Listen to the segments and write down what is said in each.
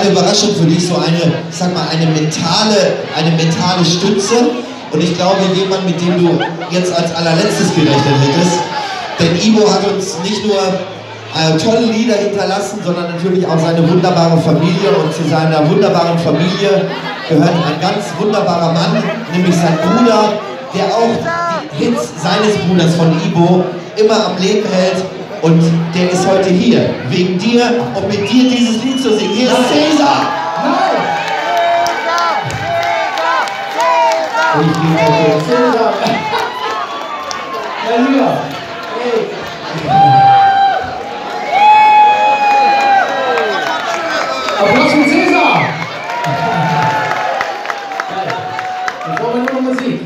Überraschung für dich, so eine, sag mal, eine mentale Stütze. Und ich glaube, jemand, mit dem du jetzt als allerletztes gerechnet hättest. Denn Ibo hat uns nicht nur tolle Lieder hinterlassen, sondern natürlich auch seine wunderbare Familie. Und zu seiner wunderbaren Familie gehört ein ganz wunderbarer Mann, nämlich sein Bruder, der auch die Hits seines Bruders von Ibo immer am Leben hält. Und der ist heute hier, wegen dir, um mit dir dieses Lied zu singen. Hier ist Cäsar! Nein! Und ich gehe heute Cäsar! Ja, lieber! Hey! Applaus für Cäsar! Geil. Jetzt brauchen wir nur noch Musik.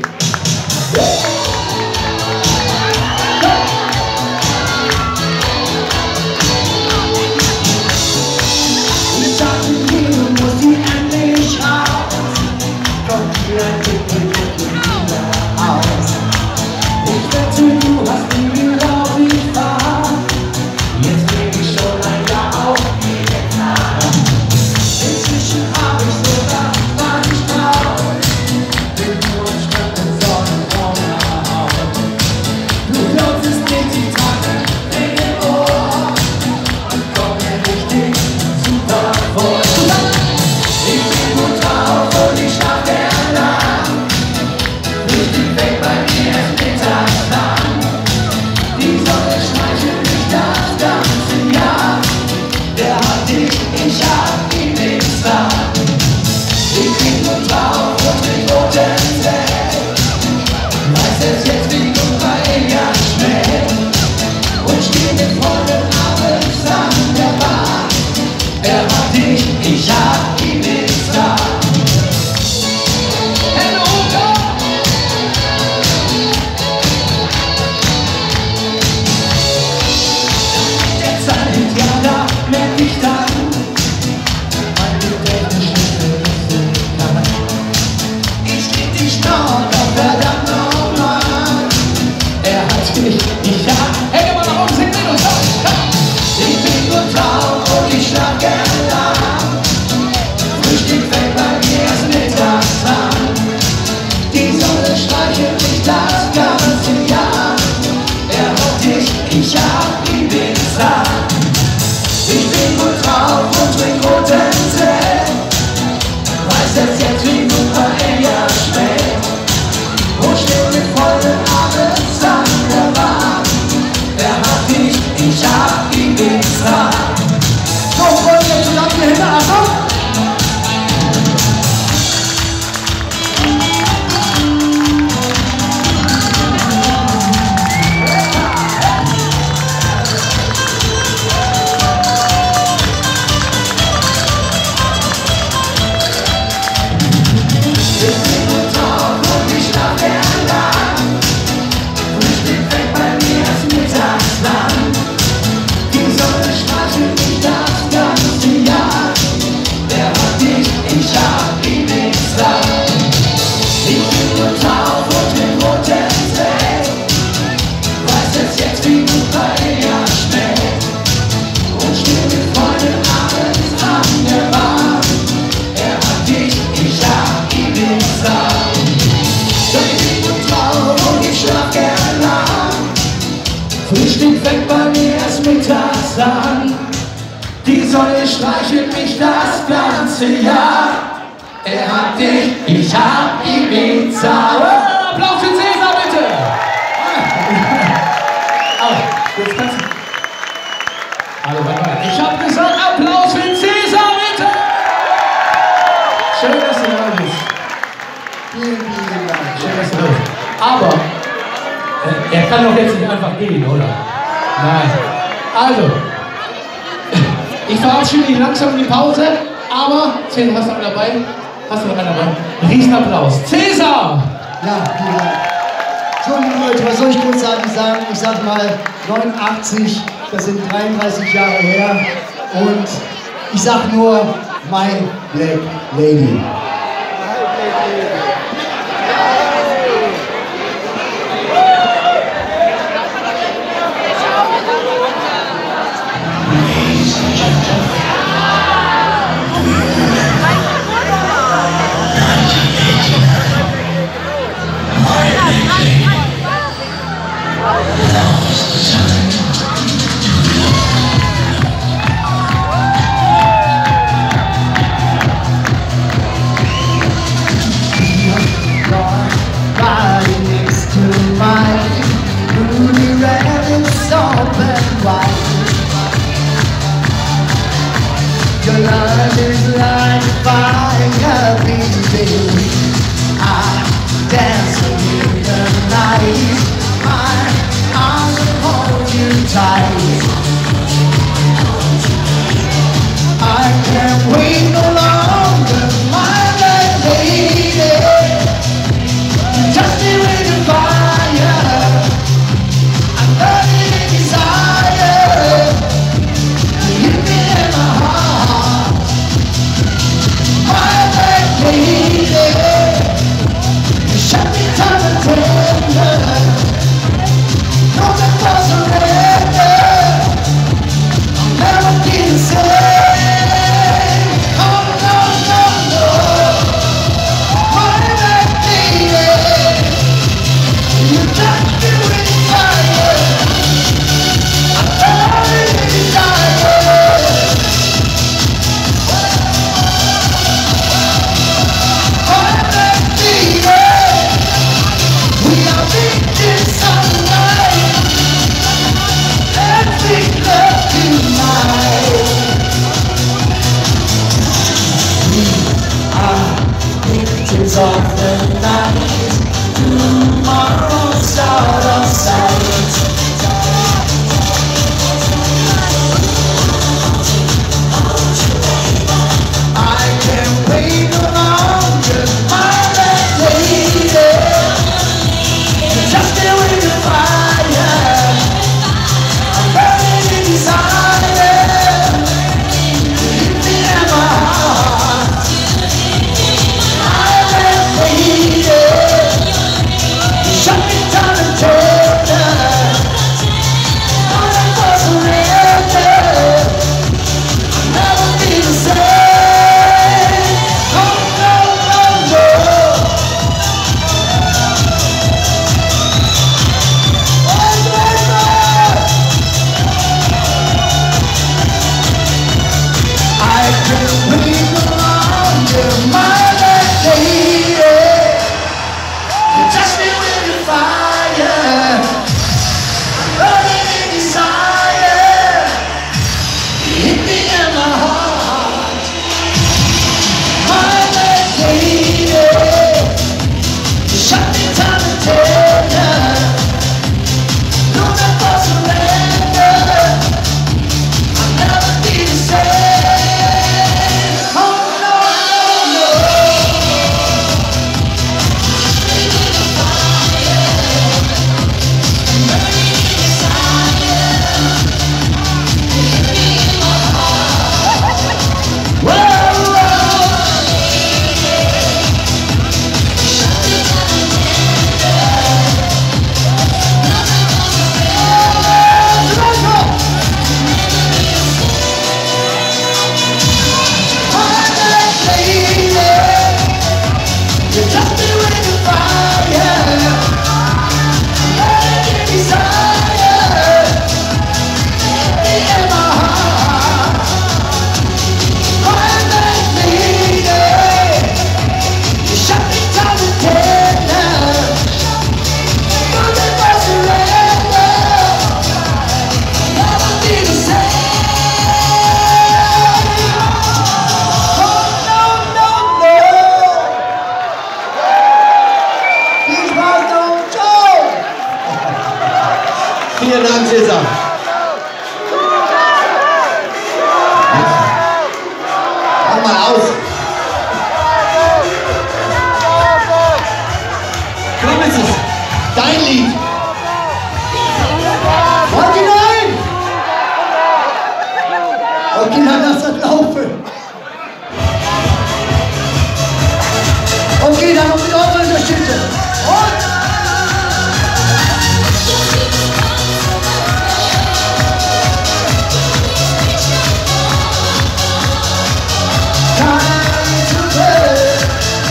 Frühstück fängt bei mir erst mittags an. Die Sonne streichelt mich das ganze Jahr. Er hat dich, ich hab Ibiza. Oh, Applaus für Cäsar, bitte! Oh, jetzt kannst du... Hallo, ich hab gesagt, Applaus für Cäsar, bitte! Schön, dass du da bist. Vielen Dank. Schön, dass du da bist. Aber... er kann doch jetzt nicht einfach gehen, oder? Nein. Also, ich verabschiede dich langsam in die Pause, aber, Cäsar, hast du einen dabei? Hast du noch einen dabei? Riesenapplaus. Cäsar! Ja, so, liebe Leute, was soll ich großartig sagen? Ich sag mal, 89, das sind 33 Jahre her. Und ich sag nur, My Black Lady. Yeah. is like fire, baby. I dance in the night. My arms will hold you tight. I can't wait no longer, my lady. Touch me with your fire. I'm burning in desire. You hit me in my heart, my lady. You shut me down and tender. Nothing for surrender. I'll never be the same. Oh no, no, no. My lady. You touch me with fire. I'm burning in desire. My lady. We are reaching sunlight. Let's make love tonight. We are victims of the night. Tomorrow's out of sight. I can't wait no longer, my lady. Just stay with the fire. I'm burning in desire. You hit me in my heart, my lady. You shut me down and tender. Nothing for surrender. I'll never be the same. Oh no, no, no. I can't wait no longer, my lady. You touch me with your fire. I'm burning in desire. You hit me in my heart, my lady. You shut me down and tender. Nothing for surrender. I'll never be the same. Oh no, no, whoa, whoa. You touch me with your fire. Burning in desire. Hit me in my heart, my lady. You shut me down and tender. Nothing for surrender. Never be the same. Oh no, no, no. Viel Spaß noch. Ciao. Vielen Dank, Cesar. Mach mal aus. Clemens, ist dein Lied. Wollt ihr rein? Okay, dann lass das laufen. Okay, dann noch mit eurer Unterstützung. Und time to play.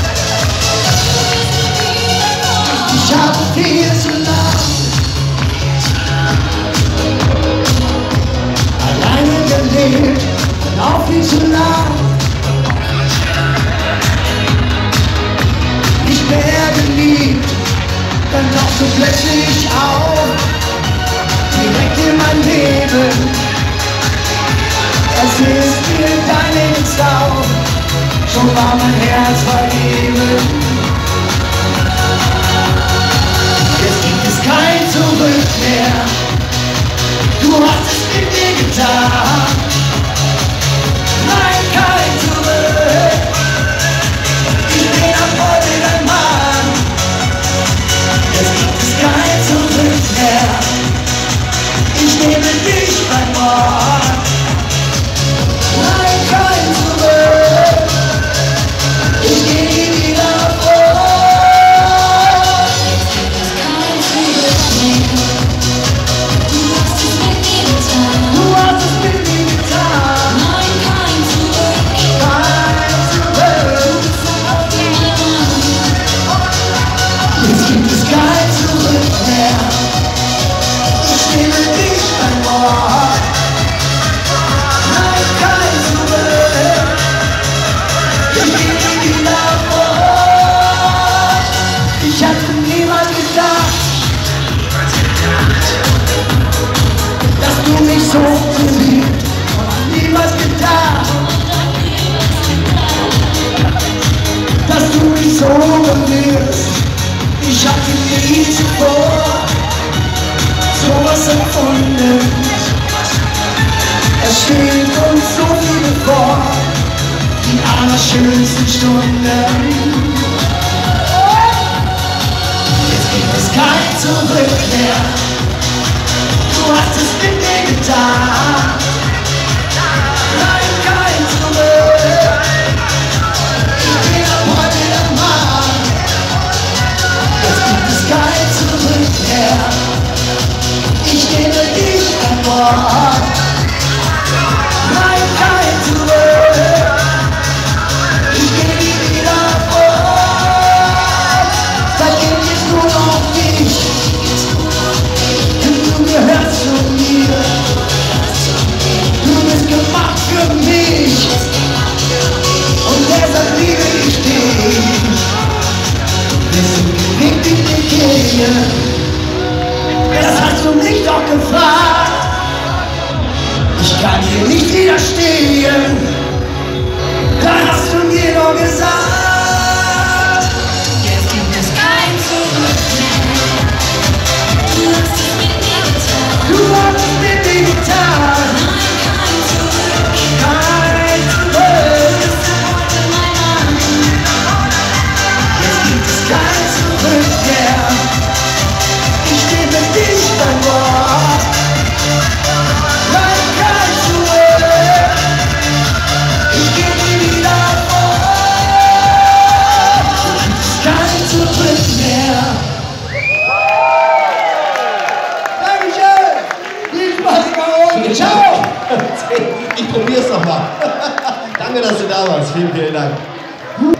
Ich habe viel zu lang alleine gelebt und auch viel zu lang nicht mehr geliebt, dann doch so plötzlich auf, direkt in mein Leben. Erzählst mir dein Lebenslauf, schon war mein Herz vergeben. Jetzt gibt es kein Zurück mehr, du hast es mit mir getan. Nein, kein Zurück, ich bin ab heute dein Mann. Jetzt gibt es kein Zurück mehr, ich nehme dich beim Wort. Nein, kein Zurück, ich geh nie wieder vor. Du hast es mit mir getan. Du hast es mit mir getan. Nein, kein Zurück. Kein Zurück. Jetzt gibt es kein Zurück mehr, ich nehme dich beim Wort. Nein, kein Zurück, ich geh nie wieder vor. Ich hatte niemals gedacht, dass du mich so liebst. Niemals gedacht, dass du mich so berührst. Ich hatte nie zuvor sowas empfunden. Es steht uns so viel bevor, die allerschönsten Stunden. Jetzt gibt es kein Zurück mehr, du hast es mit mir getan. Nein, kein Zurück, ich bin ab heute der Mann. Jetzt gibt es kein Zurück mehr, ich nehme dich an Bord. Nein, kein Zurück, ich geh nie wieder fort. Seitdem gehst du noch nicht, denn du gehörst zu mir. Du bist gemacht für mich und deshalb liebe ich dich. Wir sind geliebt in die Kirche, das hast du mich doch gefragt. Ich kann dir nicht widerstehen, dann hast du mir nur gesagt. Jetzt gibt es kein Zurück mehr. Du hast es mit mir getan. Du hast es mit mir getan. Nein, kein Zurück. Kein Zurück. Du bist ab heute mein Mann. Jetzt gibt es kein Zurück mehr, ich nehme dich beim Wort. Nein, kein Zurück, ich geh nie wieder fort. Kein Zurück mehr. Dankeschön, viel Spaß bei euch, ciao. Ich probier's nochmal. Danke, dass du da warst. Vielen, vielen Dank.